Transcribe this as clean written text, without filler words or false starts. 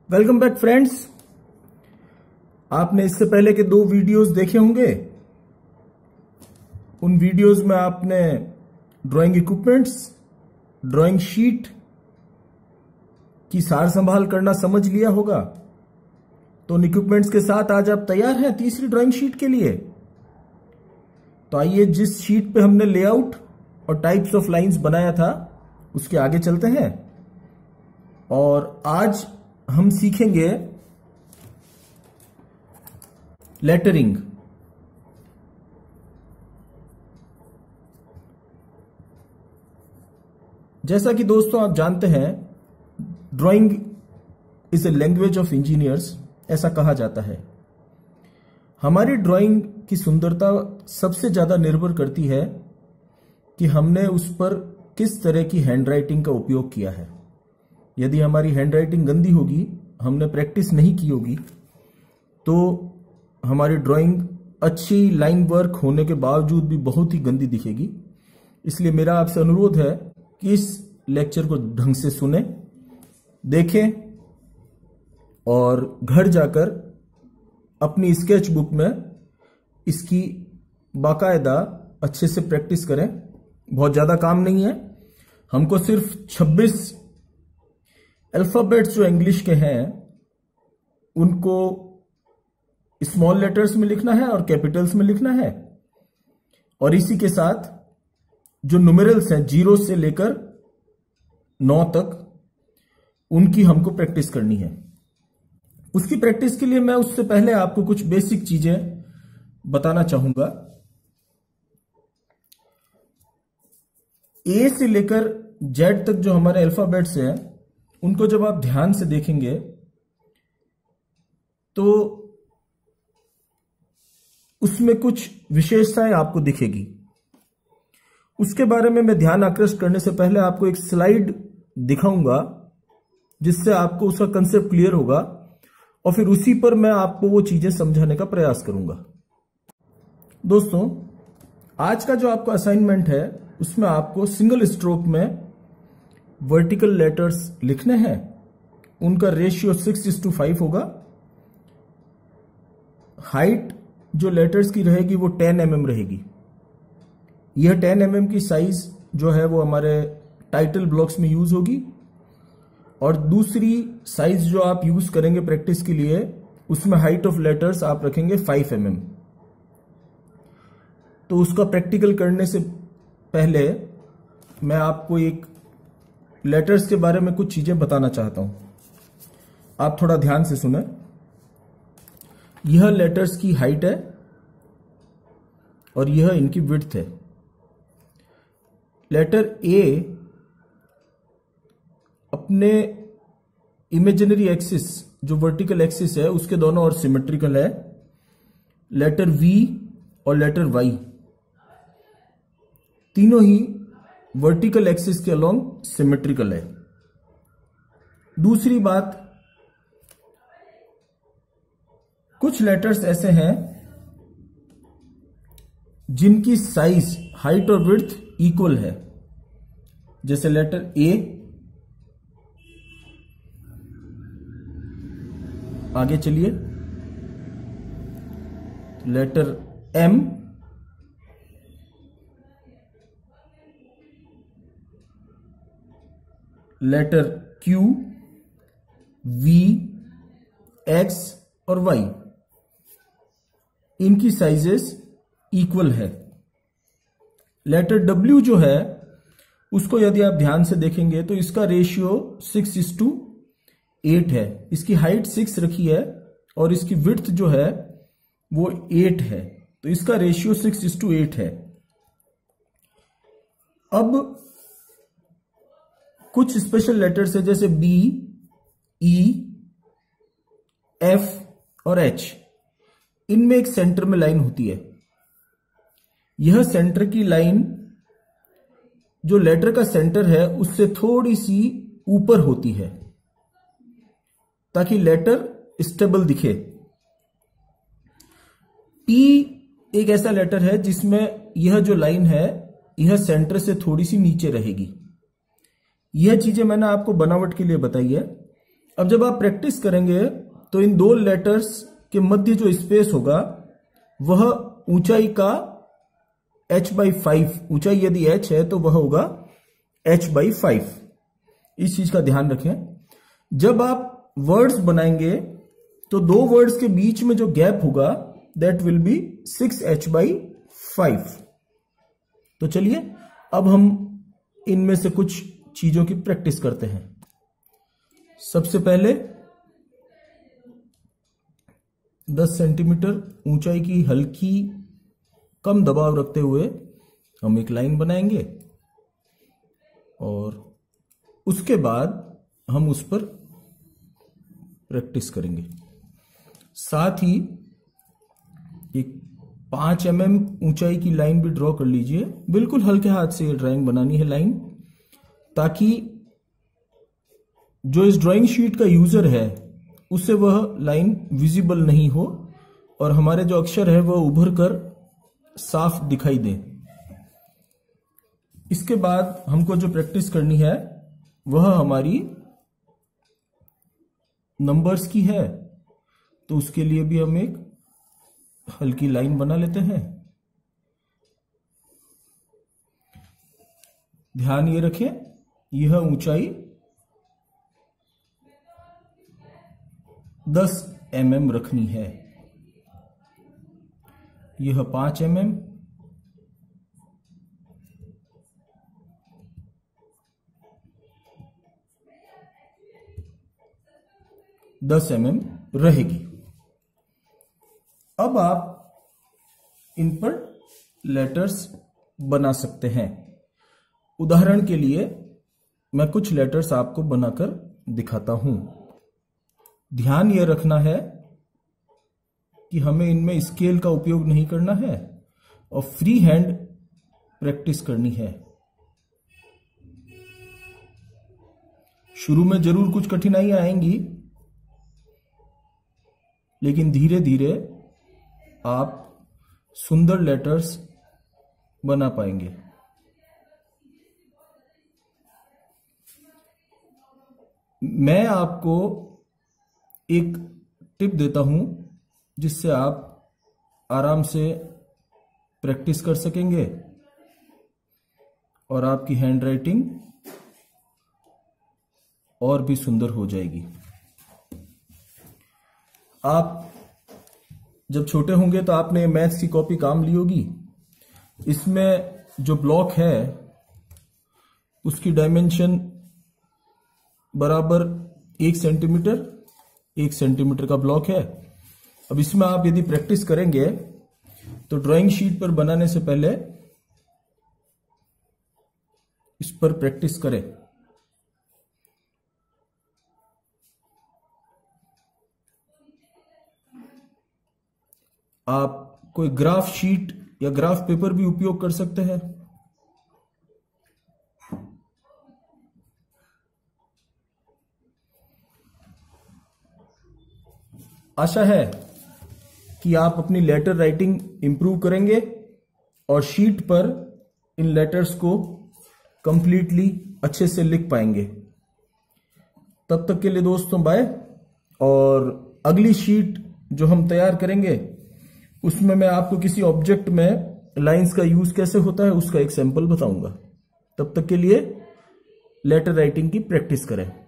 Welcome back friends. आपने इससे पहले के 2 वीडियोस देखे होंगे। उन वीडियोस में आपने ड्राइंग इक्विपमेंट्स, ड्राइंग शीट की सार संभाल करना समझ लिया होगा। तो उन इक्विपमेंट्स के साथ आज आप तैयार हैं तीसरी ड्राइंग शीट के लिए। तो आइए, जिस शीट पे हमने लेआउट और टाइप्स ऑफ लाइंस बनाया था उसके आगे चलते हैं और आज हम सीखेंगे लेटरिंग। जैसा कि दोस्तों आप जानते हैं, drawing is a language of engineers, ऐसा कहा जाता है। हमारी ड्राइंग की सुंदरता सबसे ज्यादा निर्भर करती है कि हमने उस पर किस तरह की हैंडराइटिंग का उपयोग किया है। यदि हमारी हैंडराइटिंग गंदी होगी, हमने प्रैक्टिस नहीं की होगी, तो हमारी ड्राइंग अच्छी लाइन वर्क होने के बावजूद भी बहुत ही गंदी दिखेगी। इसलिए मेरा आपसे अनुरोध है कि इस लेक्चर को ढंग से सुने, देखें और घर जाकर अपनी स्केच बुक में इसकी बाकायदा अच्छे से प्रैक्टिस करें। बहुत ज्यादा काम नहीं है, हमको सिर्फ 26 अल्फाबेट्स जो इंग्लिश के हैं उनको स्मॉल लेटर्स में लिखना है और कैपिटल्स में लिखना है, और इसी के साथ जो न्यूमेरल्स हैं 0 से लेकर 9 तक, उनकी हमको प्रैक्टिस करनी है। उसकी प्रैक्टिस के लिए मैं उससे पहले आपको कुछ बेसिक चीजें बताना चाहूंगा। ए से लेकर जेड तक जो हमारे अल्फाबेट्स हैं उनको जब आप ध्यान से देखेंगे तो उसमें कुछ विशेषताएं आपको दिखेगी। उसके बारे में मैं ध्यान आकृष्ट करने से पहले आपको एक स्लाइड दिखाऊंगा जिससे आपको उसका कंसेप्ट क्लियर होगा, और फिर उसी पर मैं आपको वो चीजें समझाने का प्रयास करूंगा। दोस्तों, आज का जो आपका असाइनमेंट है उसमें आपको सिंगल स्ट्रोक में वर्टिकल लेटर्स लिखने हैं। उनका रेशियो 6:5 होगा। हाइट जो लेटर्स की रहेगी वो 10 mm रहेगी। यह 10 mm की साइज जो है वो हमारे टाइटल ब्लॉक्स में यूज होगी, और दूसरी साइज जो आप यूज करेंगे प्रैक्टिस के लिए उसमें हाइट ऑफ लेटर्स आप रखेंगे 5 mm। तो उसका प्रैक्टिकल करने से पहले मैं आपको एक लेटर्स के बारे में कुछ चीजें बताना चाहता हूं। आप थोड़ा ध्यान से सुने। यह लेटर्स की हाइट है और यह इनकी विड्थ है। लेटर ए अपने इमेजिनरी एक्सिस जो वर्टिकल एक्सिस है उसके दोनों ओर सिमेट्रिकल है। लेटर वी और लेटर वाई तीनों ही वर्टिकल एक्सिस के अलोंग सिमेट्रिकल है। दूसरी बात, कुछ लेटर्स ऐसे हैं जिनकी साइज, हाइट और विड्थ इक्वल है। जैसे लेटर ए, आगे चलिए, letter M, letter Q, V, X और वाई, इनकी साइजेस इक्वल है। लेटर डब्ल्यू जो है उसको यदि आप ध्यान से देखेंगे तो इसका रेशियो 6:8 है। इसकी हाइट 6 रखी है और इसकी विड्थ जो है वो 8 है, तो इसका रेशियो 6:8 है। अब कुछ स्पेशल लेटर्स है जैसे बी, ई, एफ और एच। इनमें एक सेंटर में लाइन होती है। यह सेंटर की लाइन जो लेटर का सेंटर है उससे थोड़ी सी ऊपर होती है ताकि लेटर स्टेबल दिखे। पी एक ऐसा लेटर है जिसमें यह जो लाइन है यह सेंटर से थोड़ी सी नीचे रहेगी। यह चीजें मैंने आपको बनावट के लिए बताई है। अब जब आप प्रैक्टिस करेंगे तो इन दो लेटर्स के मध्य जो स्पेस होगा वह ऊंचाई का h/5, ऊंचाई यदि h है तो वह होगा h/5। इस चीज का ध्यान रखें। जब आप वर्ड्स बनाएंगे तो दो वर्ड्स के बीच में जो गैप होगा दैट विल बी 6h/5। तो चलिए अब हम इनमें से कुछ चीजों की प्रैक्टिस करते हैं। सबसे पहले 10 सेंटीमीटर ऊंचाई की हल्की कम दबाव रखते हुए हम एक लाइन बनाएंगे और उसके बाद हम उस पर प्रैक्टिस करेंगे। साथ ही एक 5 mm ऊंचाई की लाइन भी ड्रॉ कर लीजिए। बिल्कुल हल्के हाथ से ये ड्राइंग बनानी है लाइन, ताकि जो इस ड्राइंग शीट का यूजर है उससे वह लाइन विजिबल नहीं हो और हमारे जो अक्षर है वह उभर कर साफ दिखाई दे। इसके बाद हमको जो प्रैक्टिस करनी है वह हमारी नंबर्स की है, तो उसके लिए भी हम एक हल्की लाइन बना लेते हैं। ध्यान ये रखें, यह ऊंचाई 10 mm रखनी है, यह 5 mm, दस mm रहेगी। अब आप इन पर लेटर्स बना सकते हैं। उदाहरण के लिए मैं कुछ लेटर्स आपको बनाकर दिखाता हूं। ध्यान यह रखना है कि हमें इनमें स्केल का उपयोग नहीं करना है और फ्री हैंड प्रैक्टिस करनी है। शुरू में जरूर कुछ कठिनाइयां आएंगी, लेकिन धीरे धीरे आप सुंदर लेटर्स बना पाएंगे। मैं आपको एक टिप देता हूं जिससे आप आराम से प्रैक्टिस कर सकेंगे और आपकी हैंडराइटिंग और भी सुंदर हो जाएगी। आप जब छोटे होंगे तो आपने मैथ्स की कॉपी काम ली होगी। इसमें जो ब्लॉक है उसकी डायमेंशन बराबर 1 सेंटीमीटर, 1 सेंटीमीटर का ब्लॉक है। अब इसमें आप यदि प्रैक्टिस करेंगे तो ड्राइंग शीट पर बनाने से पहले इस पर प्रैक्टिस करें। आप कोई ग्राफ शीट या ग्राफ पेपर भी उपयोग कर सकते हैं। आशा है कि आप अपनी लेटर राइटिंग इंप्रूव करेंगे और शीट पर इन लेटर्स को कंप्लीटली अच्छे से लिख पाएंगे। तब तक के लिए दोस्तों बाय। और अगली शीट जो हम तैयार करेंगे उसमें मैं आपको किसी ऑब्जेक्ट में लाइंस का यूज कैसे होता है उसका एक सैंपल बताऊंगा। तब तक के लिए लेटर राइटिंग की प्रैक्टिस करें।